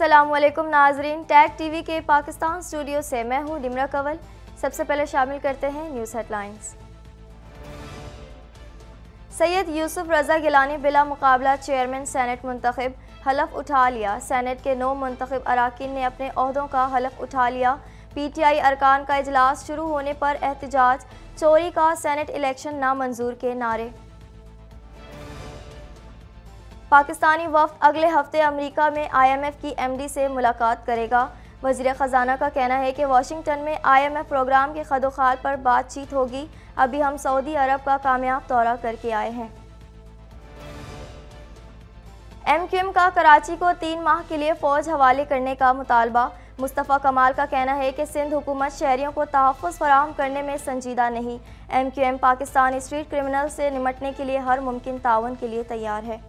अस्सलामुअलैकुम नाजरीन, tag TV के पाकिस्तान स्टूडियो से मैं हूँ डिमरा कंवल। सबसे पहले शामिल करते हैं न्यूज़ हेडलाइंस। सैयद यूसुफ रज़ा गिलानी बिला मुकाबला चेयरमैन सेनेट मुंतखब, हलफ उठा लिया। सेनेट के 9 मुंतखब अराकीन ने अपने ओहदों का हलफ उठा लिया। PTI अरकान का इजलास शुरू होने पर एहतजाज, चोरी का सेनेट इलेक्शन नामंजूर के नारे। पाकिस्तानी वफ़द अगले हफ्ते अमेरिका में IMF की MD से मुलाकात करेगा। वज़ीर ख़जाना का कहना है कि वाशिंगटन में IMF प्रोग्राम के खदोखाल पर बातचीत होगी। अभी हम सऊदी अरब का कामयाब दौरा करके आए हैं। MQM का कराची को 3 माह के लिए फ़ौज हवाले करने का मुतालबा। मुस्तफ़ा कमाल का कहना है कि सिंध हुकूमत शहरियों को तहफ़्फ़ुज़ फराहम करने में संजीदा नहीं। MQM पाकिस्तान स्ट्रीट क्रिमिनल से निमटने के लिए हर मुमकिन ताउन के लिए तैयार है।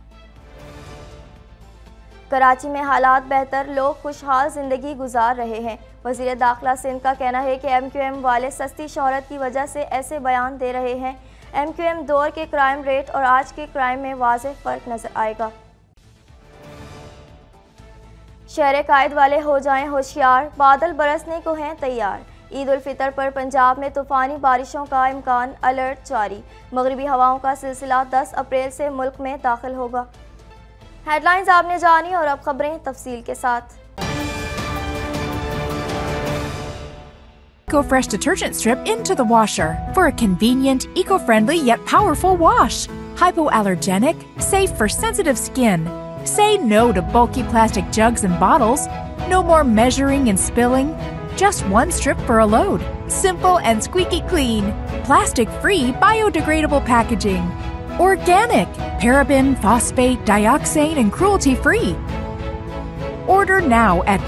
कराची में हालात बेहतर, लोग खुशहाल ज़िंदगी गुजार रहे हैं। वज़ीर दाखिला सिंध का कहना है कि MQM वाले सस्ती शोहरत की वजह से ऐसे बयान दे रहे हैं। MQM दौर के क्राइम रेट और आज के क्राइम में वाज़ेह फ़र्क नज़र आएगा। शहर कायद वाले हो जाएं होशियार, बादल बरसने को हैं तैयार। ईद उल फितर पर पंजाब में तूफ़ानी बारिशों का इम्कान, अलर्ट जारी। मगरबी हवाओं का सिलसिला 10 अप्रैल से मुल्क में दाखिल होगा। हेडलाइंस आपने जानी और अब खबरें तफसील के साथ। EcoFresh detergent strip into the washer for a convenient, eco-friendly yet powerful wash. Hypoallergenic, safe for sensitive skin. Say no to bulky plastic jugs and bottles. No more measuring and spilling. Just one strip for a load. Simple and squeaky clean. Plastic-free, biodegradable packaging. Organic, paraben, phosphate, dioxane, and cruelty-free. Order now at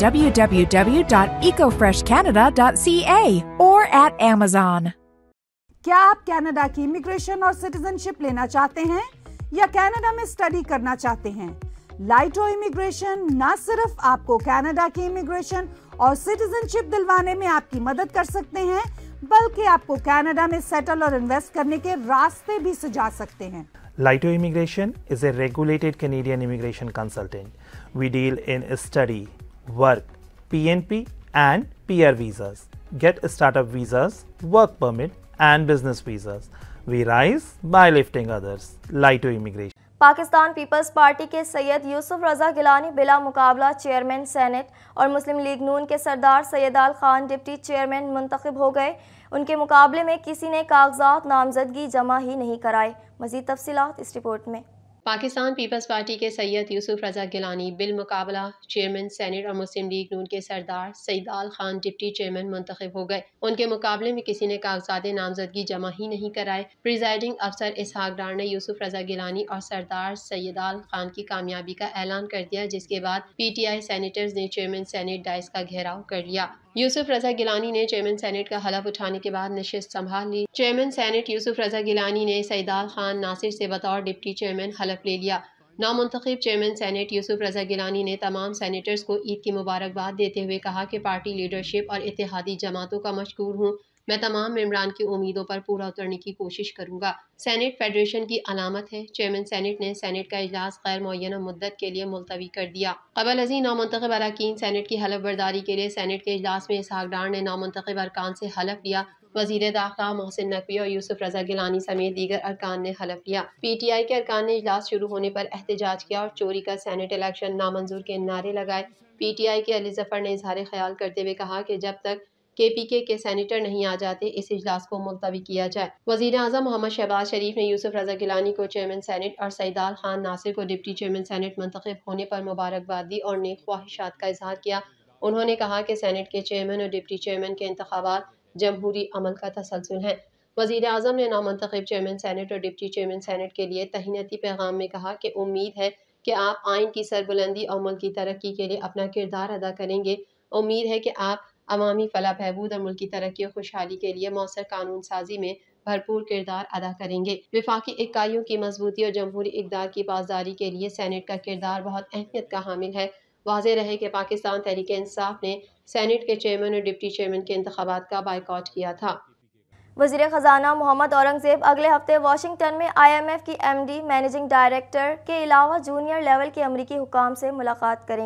www.ecofreshcanada.ca or at Amazon. क्या आप Canada की immigration और citizenship लेना चाहते हैं या Canada में study करना चाहते हैं? लाइटो इमिग्रेशन न सिर्फ आपको कनाडा की इमिग्रेशन और सिटीजनशिप दिलवाने में आपकी मदद कर सकते हैं, बल्कि आपको कनाडा में सेटल और इन्वेस्ट करने के रास्ते भी सुझा सकते हैं। Laito Immigration is a regulated Canadian immigration consultant. We deal in study, work, PNP and PR visas, get startup visas, work permit and business visas. We rise by lifting others. Laito Immigration. Pakistan Peoples Party के सैयद यूसुफ रज़ा गिलानी बिला मुकाबला chairman senate और मुस्लिम लीग नून के Sardar Sayedal Khan deputy chairman मुंतखब हो गए। उनके मुकाबले में किसी ने कागजात नामजदगी जमा ही नहीं कराए। मज़ीद तफसीलात इस रिपोर्ट में। पाकिस्तान पीपल्स पार्टी के सैयद यूसुफ रज़ा गिलानी बिलमुकाबला चेयरमैन सेनेट और मुस्लिम लीग नून के सरदार सैयदाल खान डिप्टी चेयरमैन मुंतखब हो गए। उनके मुकाबले में किसी ने कागजात नामजदगी जमा ही नहीं कराए। प्रिजाइडिंग अफसर इसहाक डार ने यूसुफ रज़ा गिलानी और सरदार सैयदाल खान की कामयाबी का ऐलान कर दिया, जिसके बाद PTI सेनेटर्स ने चेयरमैन सेनेट डाइस का घेराव कर लिया। यूसुफ रज़ा गिलानी ने चेयरमैन सेनेट का हलफ उठाने के बाद नशिस्त संभाल ली। चेयरमैन सेनेट यूसुफ रज़ा गिलानी ने सैयदाल खान नासिर से बतौर डिप्टी चेयरमैन हलफ ले लिया। नामुंतखब चेयरमैन सेनेट यूसुफ रज़ा गिलानी ने तमाम सेनेटर्स को ईद की मुबारकबाद देते हुए कहा कि पार्टी लीडरशिप और इत्तेहादी जमातों का मशकूर हूँ। मैं तमाम मेंबरान की उम्मीदों पर पूरा उतरने की कोशिश करूंगा। सेनेट फेडरेशन की अलामत है। चेयरमैन सेनेट ने सेनेट का इजलास गैर मुअय्यना मुद्दत के लिए मुलतवी कर दिया। कबल अज़ीं नामुंतखब अरकान सेनेट की हलफ बर्दारी के लिए सेनेट के इजलास में इसहाक डार ने नामुंतखब अरकान से हलफ लिया। वज़ीर दाखिला मोहसिन नकवी और यूसुफ रज़ा गिलानी समेत दीगर अरकान ने हलफ लिया। PTI के अरकान ने इजलास शुरू होने पर एहतजाज किया और चोरी का सेनेट इलेक्शन नामंजूर के नारे लगाए। PTI के अली जफर ने इजहार ख्याल करते हुए कहा कि जब तक KPK के सेनेटर नहीं आ जाते इस इजलास को मुलतवी किया जाए। वज़ीर आज़म मोहम्मद शहबाज शरीफ ने यूसुफ रज़ा गिलानी को चेयरमैन सेनेट और सैयदाल खान नासिर को डिप्टी चेयरमैन सेनेट मुंतखब होने पर मुबारकबाद दी और नेक ख्वाहिशात का इजहार किया। उन्होंने कहा कि सेनेट के चेयरमैन और डिप्टी चेयरमैन के इंतखाबात जमहूरी अमल का तसलसल है। वज़ीर आज़म ने नामुंतखब चेयरमैन सेनेट और डिप्टी चेयरमैन सेनेट के लिए तहीनती पैगाम में कहा कि उम्मीद है कि आप आइन की सरबुलंदी और मुल्क की तरक्की के लिए अपना किरदार अदा करेंगे। उम्मीद है कि आप अवामी फलाह बहबूद और मुल्क की तरक्की और खुशहाली के लिए मौसर कानून साजी में भरपूर किरदार अदा करेंगे। विफाकी इकाइयों की मजबूती और जमहूरी इक़दार की पासदारी के लिए सेनेट का किरदार बहुत अहमियत का हामिल है। वाज़ेह रहे कि पाकिस्तान तहरीक इंसाफ ने सेनेट के चेयरमैन और डिप्टी चेयरमैन के इंतखाबात का बायकॉट किया था। वज़ीर ख़जाना मोहम्मद औरंगज़ेब अगले हफ्ते वाशिंगटन में IMF की MD मैनेजिंग डायरेक्टर के अलावा जूनियर लेवल के अमरीकी हुकाम से मुलाकात करेंगे।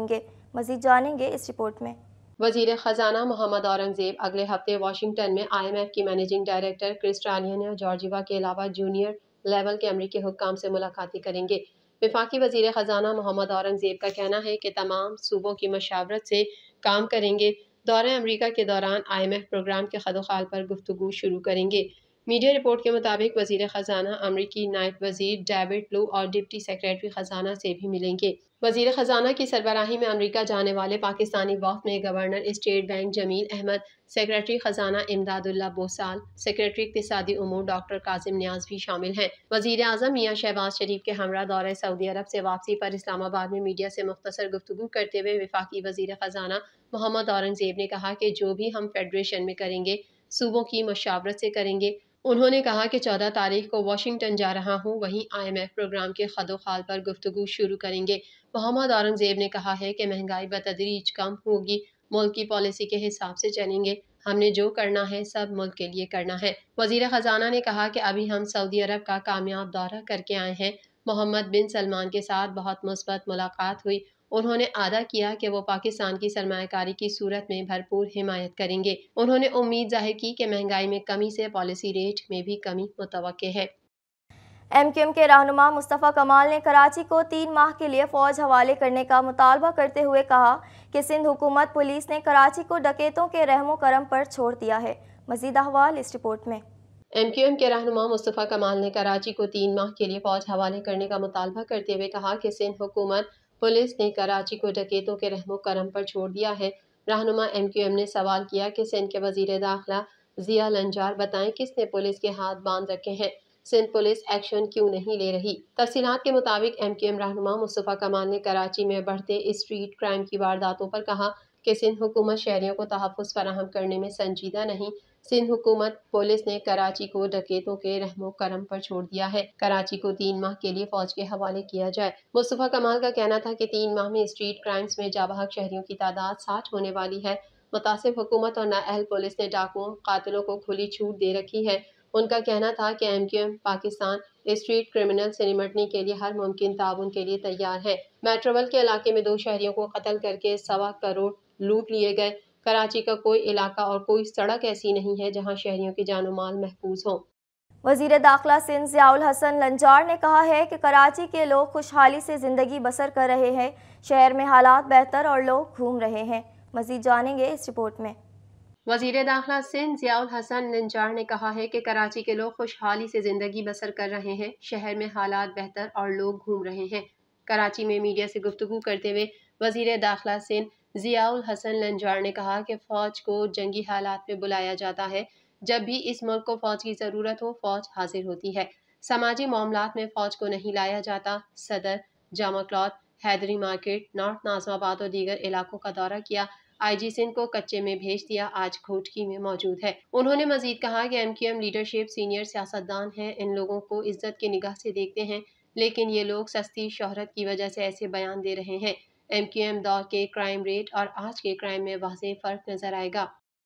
मज़ीद जानेंगे इस रिपोर्ट में। वजीर खजाना मोहम्मद औरंगजेब अगले हफ्ते वाशिंगटन में IMF की मैनेजिंग डायरेक्टर क्रिस्टालिना जॉर्जिवा के अलावा जूनियर लेवल के अमरीकी हुक्काम से मुलाकातें करेंगे। वफाकी वजीर खजाना मोहम्मद औरंगजेब का कहना है कि तमाम सूबों की मशावरत से काम करेंगे। दौरे अमरीका के दौरान IMF प्रोग्राम के खदोखाल पर गुफ्तगू शुरू करेंगे। मीडिया रिपोर्ट के मुताबिक वजीर खजाना अमरीकी नायब वजीर डेविड लू और डिप्टी सेक्रेटरी खजाना से भी मिलेंगे। वजीर खजाना की सरबराही में अमरीका जाने वाले पाकिस्तानी वफ़द में governor state bank Jameel Ahmed, secretary खजाना इमदादुल्ला बोसाल, सेक्रेटरी इक़्तिसादी उमूर डॉक्टर कासिम नियाज भी शामिल हैं। वजीर आज़म मियां शहबाज शरीफ के हमरा दौरे सऊदी अरब से वापसी पर इस्लामाबाद में मीडिया से मुख्तसर गुफ्तगू करते हुए वफाकी वजीर खजाना मोहम्मद औरंगजेब ने कहा कि जो भी हम फेडरेशन में करेंगे सूबों की मशावरत से करेंगे। उन्होंने कहा कि 14 तारीख को वाशिंगटन जा रहा हूँ, वहीं IMF प्रोग्राम के खदोखाल पर गुफ्तगू शुरू करेंगे। मोहम्मद औरंगजेब ने कहा है कि महंगाई बतदरीज कम होगी, मुल्क की पॉलिसी के हिसाब से चलेंगे। हमने जो करना है सब मुल्क के लिए करना है। वजीर खजाना ने कहा कि अभी हम सऊदी अरब का कामयाब दौरा करके आए हैं। मोहम्मद बिन सलमान के साथ बहुत मुस्बत मुलाकात हुई। उन्होंने आदा किया कि वो पाकिस्तान की सरमायाकारी की सूरत में भरपूर हिमायत करेंगे। उन्होंने उम्मीद जाहिर की कि महंगाई में कमी से पॉलिसी रेट में भी कमी मुतवक्के है। MQM के रहनुमा मुस्तफ़ा कमाल ने कराची को 3 माह के लिए फ़ौज हवाले करने का मुतालबा करते हुए कहा कि सिंध हुकूमत पुलिस ने कराची को डकैतों के रहमो करम पर छोड़ दिया है। मज़ीद अहवाल इस रिपोर्ट में। MQM के रहनुमा मुस्तफ़ा कमाल ने कराची को 3 माह के लिए फ़ौज हवाले करने का मुतालबा करते हुए कहा कि सिंध हुकूमत पुलिस ने कराची को डकैतों के रहमो करम पर छोड़ दिया है। रहनुमा MQM ने सवाल किया कि सिंध के वज़ीर दाखिला ज़िया लंजार बताएं किसने पुलिस के हाथ बांध रखे हैं, सिंध पुलिस एक्शन क्यों नहीं ले रही। तफसीलात के मुताबिक MQM रहनुमा मुस्तफ़ा कमाल ने कराची में बढ़ते स्ट्रीट क्राइम की वारदातों पर कहा कि सिंध हुकूमत शहरियों को तहफ़्फ़ुज़ फराहम करने में संजीदा नहीं। सिंध हुकूमत पुलिस ने कराची को डकैतों के रहमो करम पर छोड़ दिया है। कराची को 3 माह के लिए फौज के हवाले किया जाए। मुस्तफ़ा कमाल का कहना था कि 3 माह में स्ट्रीट क्राइम्स में जाबहक शहरियों की तादाद 60 होने वाली है। मुतासिब हुकूमत और नाअहल पुलिस ने डाकुओं कातिलों को खुली छूट दे रखी है। उनका कहना था कि MQM पाकिस्तान स्ट्रीट क्रिमिनल से निमटने के लिए हर मुमकिन ताउन के लिए तैयार है। मेट्रोवल के इलाके में 2 शहरियों को कत्ल करके 1.25 करोड़ लूट लिए गए। कराची का कोई इलाका और कोई सड़क ऐसी नहीं है जहां शहरियों की जानो माल महफूज हो। वज़ीर दाखिला सिंध ज़ियाउल हसन लंजार ने कहा है कि कराची के लोग खुशहाली से ज़िंदगी बसर कर रहे हैं। शहर में हालात बेहतर और लोग घूम रहे हैं। मज़ीद जानेंगे इस रिपोर्ट में। वज़ीर दाखिला सिंध ज़ियाउल हसन लंजार ने कहा है कि कराची के लोग खुशहाली से ज़िंदगी बसर कर रहे हैं। शहर में हालात बेहतर और लोग घूम रहे हैं। कराची में मीडिया से गुफ्तगू करते हुए वज़ीर दाखिला सिंध ज़ियाउल हसन लंजार ने कहा कि फ़ौज को जंगी हालात में बुलाया जाता है। जब भी इस मुल्क को फ़ौज की ज़रूरत हो फ़ौज हाजिर होती है। समाजी मामलात में फ़ौज को नहीं लाया जाता। Saddar, Jama cloth, Haidery market, north Nazimabad और दीगर इलाकों का दौरा किया। IG सिंध को कच्चे में भेज दिया, आज घोटकी में मौजूद है। उन्होंने मजीद कहा कि MQM लीडरशिप सीनियर सियासतदान हैं, इन लोगों को इज्जत की निगाह से देखते हैं, लेकिन ये लोग सस्ती शोहरत की वजह से ऐसे बयान दे रहे हैं। MQM दौर के क्राइम रेट और आज के क्राइम में वाज़ेह फ़र्क नज़र आएगा।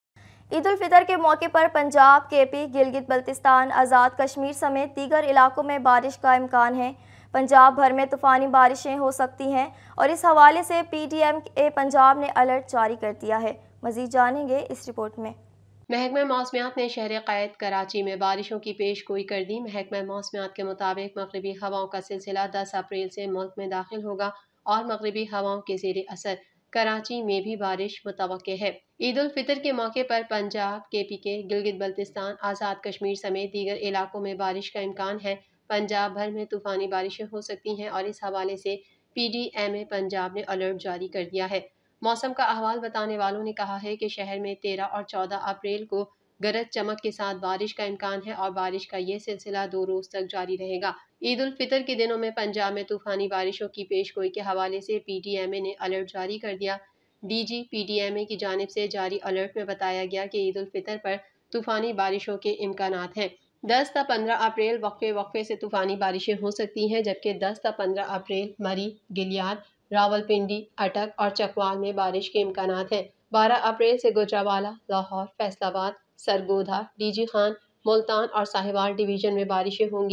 ईद उल फितर के मौके पर पंजाब, KP, गिलगित बल्तिस्तान, आज़ाद कश्मीर समेत दीगर इलाकों में बारिश का इम्कान है। पंजाब भर में तूफ़ानी बारिशें हो सकती हैं और इस हवाले से PTM पंजाब ने अलर्ट जारी कर दिया है। मज़ीद जानेंगे इस रिपोर्ट में। महकमा मौसमियात ने शहर क़ैद कराची में बारिशों की पेशगोई कर दी। महकमा मौसमियात के मुताबिक मगरबी हवाओं का सिलसिला 10 अप्रैल से मुल्क में दाखिल होगा और मगरबी हवाओं के ज़ेर असर कराची में भी बारिश मुतवक्के है। ईद उल फितर के मौके पर पंजाब, KP के गिलगित बल्तिस्तान, आज़ाद कश्मीर समेत दीगर इलाकों में बारिश का इम्कान है। पंजाब भर में तूफ़ानी बारिशें हो सकती हैं और इस हवाले से PDMA पंजाब ने अलर्ट जारी कर दिया है। मौसम का अहवाल बताने वालों ने कहा है कि शहर में 13 और 14 अप्रैल को गरज चमक के साथ बारिश का इम्कान है और बारिश का ये सिलसिला 2 रोज तक जारी रहेगा। ईद उल फितर के दिनों में पंजाब में तूफानी बारिशों की पेशगोई के हवाले से PDMA ने अलर्ट जारी कर दिया। DG PDMA की जानिब से जारी अलर्ट में बताया गया कि ईद उल फितर पर तूफानी बारिशों के इम्कानात हैं। 10 ता 15 अप्रैल वक्फे से तूफानी बारिशें हो सकती हैं, जबकि 10 ता 15 अप्रैल मरी, गिलियाद, रावलपिंडी, अटक और चकवाल में बारिश के इम्कानात हैं। 12 अप्रैल से गुजरावाला, लाहौर, फैसलाबाद, सरगोधा, DG खान, मुल्तान और साहिवाल डिवीजन में बारिशें होंगी।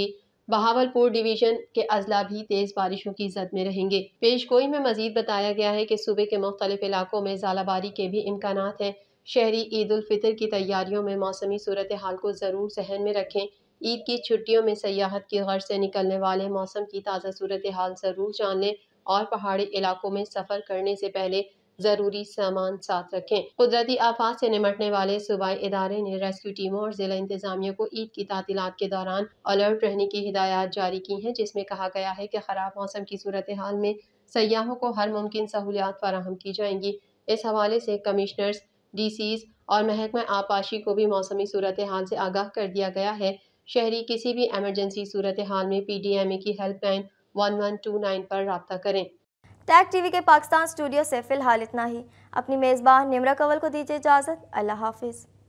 बहावलपुर डिवीजन के अजला भी तेज बारिशों की जद में रहेंगे। पेशगोई में मजीद बताया गया है कि सूबे के मुख्तलिफ इलाकों में ज़ालाबारी के भी इम्कानात हैं। शहरी ईद उल फितर की तैयारियों में मौसमी सूरत हाल को ज़रूर जहन में रखें। ईद की छुट्टियों में सयाहत की गर्ज से निकलने वाले मौसम की ताज़ा सूरत हाल ज़रूर जान लें और पहाड़ी इलाकों में सफ़र करने से पहले ज़रूरी सामान साथ रखें। कुदरती आफात से निमटने वाले सूबाई इदारे ने रेस्क्यू टीमों और ज़िला इंतज़ामिया को ईद की तातीलात के दौरान अलर्ट रहने की हिदायत जारी की हैं, जिसमें कहा गया है कि ख़राब मौसम की सूरत हाल में सयाहों को हर मुमकिन सहूलियात फराहम की जाएंगी। इस हवाले से कमिश्नर्स, DCs और महकमा आबपाशी को भी मौसमी सूरत हाल से आगाह कर दिया गया है। शहरी किसी भी एमरजेंसी सूरत हाल में PDMA की हेल्पलाइन 1129 पर राब्ता करें। टैग टीवी के पाकिस्तान स्टूडियो से फिलहाल इतना ही। अपनी मेज़बान निम्रा कंवल को दीजिए इजाज़त। अल्लाह हाफिज़।